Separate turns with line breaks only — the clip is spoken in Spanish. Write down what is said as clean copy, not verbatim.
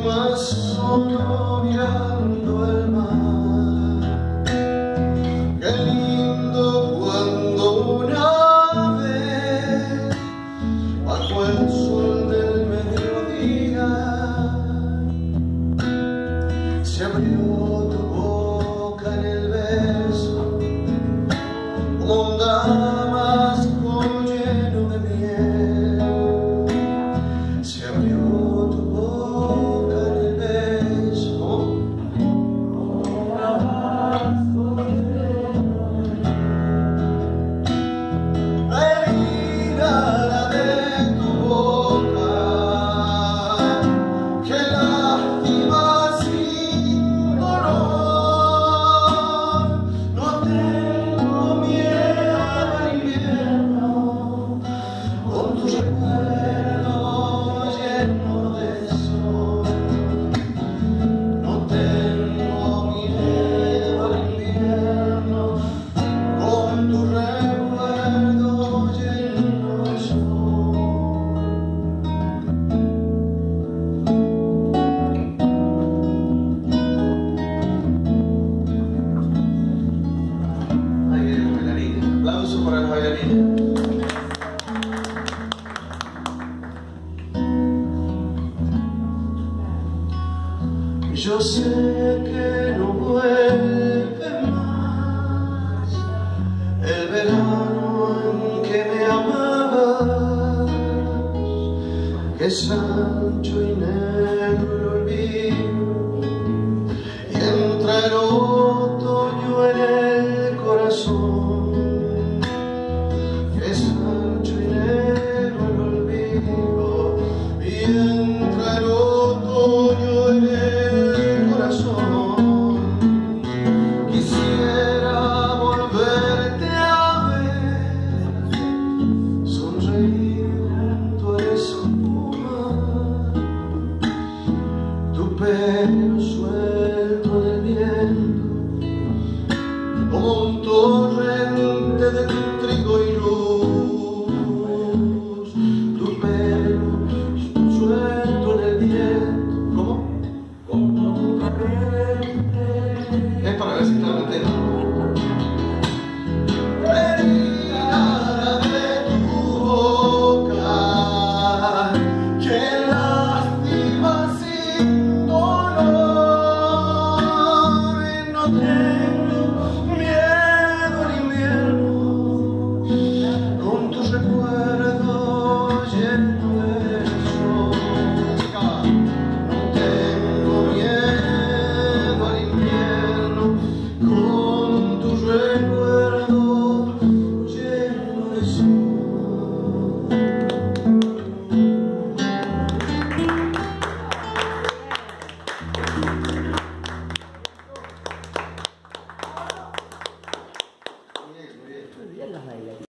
más solo mirando el mar. Qué lindo cuando una vez bajo el sol del mediodía se abrió tu boca en el beso como un damasco lleno de miel. Se abrió tu boca en el beso como un damasco lleno de miel. La herida, la de tu boca, que lástima sin dolor. No tengo miedo al invierno, con tus recuerdos llenos de sol. No tengo miedo al invierno, con tus recuerdos llenos de sol. Ahí vienen los bailarines. Aplauso para los bailarines. Yo sé que no vuelve más el verano en que me amabas, que es ancho y negro el olvido, y entra el otoño en el corazón, que es ancho y negro el olvido, y entra